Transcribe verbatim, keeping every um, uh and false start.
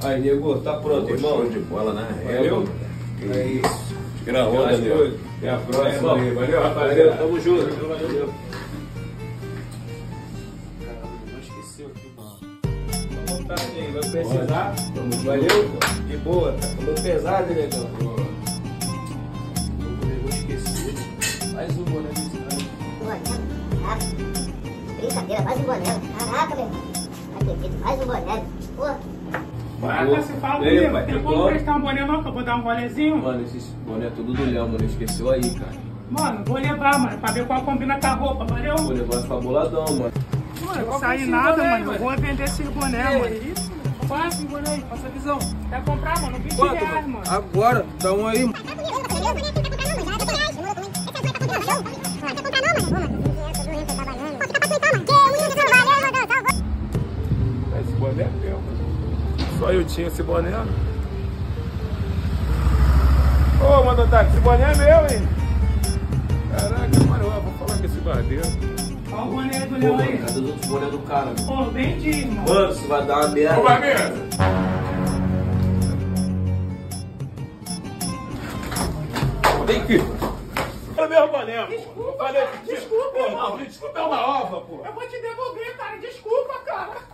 Aí, nego, tá pronto, Pô, irmão? show de bola, né? Valeu? É isso. Tira a onda, meu. Até a próxima. É, aí. Valeu, rapaziada. Valeu, tamo junto. Valeu. Caramba, não esqueceu aqui, mano. Tá à vontade aí, vai precisar. Valeu? De boa, tá falando pesado, hein, negão? Eu vou esquecer. Mais um boné desse cara. Boné? Caraca. Brincadeira, mais um boné. Caraca, meu irmão. Acredito, mais um boné. Pô. Ah, você fala comigo, tem como prestar um boné não, que eu vou dar um golezinho? Mano, esses boné é tudo do Léo, mano. Esqueceu aí, cara. Mano, vou levar, mano, pra ver qual combina com a roupa, valeu? Vou levar ficar boladão, mano. Mano, não sai nada, boné, mano. Eu vou vender esse boné, é mano. Isso, mano. Passa esse boné aí, passa a visão. Quer comprar, mano? vinte Quanto, reais, mano. Agora, dá um aí, mano. Esse boné é meu, mano. Só eu tinha esse boné. Ô, Mandotário, esse boné é meu, hein? Caraca, mano, eu vou falar com esse barbeiro. Olha o boné do Pô, Léo mano, aí. cadê os outros boné do cara, mano? Pô, vendi, irmão. Mano, isso vai dar uma merda. Ô, barbeiro! Vem aqui. É meu boné, pô. Desculpa, Falei, cara, desculpa, Pô, irmão. não, desculpa, é uma ova, pô. Eu vou te devolver, cara. Desculpa, cara.